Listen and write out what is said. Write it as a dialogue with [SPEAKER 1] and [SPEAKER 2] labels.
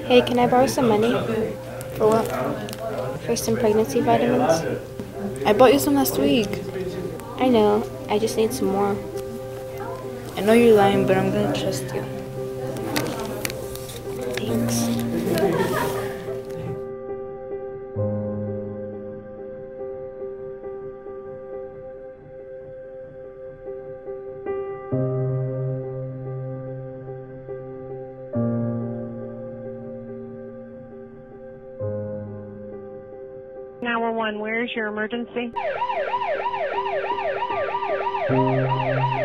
[SPEAKER 1] Hey, can I borrow some money?
[SPEAKER 2] For what?
[SPEAKER 1] For some pregnancy vitamins?
[SPEAKER 2] I bought you some last week.
[SPEAKER 1] I know, I just need some more.
[SPEAKER 2] I know you're lying, but I'm gonna trust you.
[SPEAKER 1] Thanks.
[SPEAKER 3] One, where is your emergency?